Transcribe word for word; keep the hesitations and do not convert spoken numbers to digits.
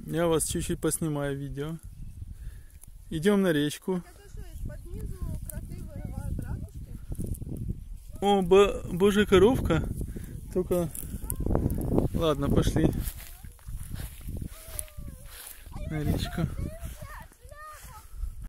Я вас чуть-чуть поснимаю видео. Идем на речку. О, бо, божья коровка. Только... Ладно, пошли на речку.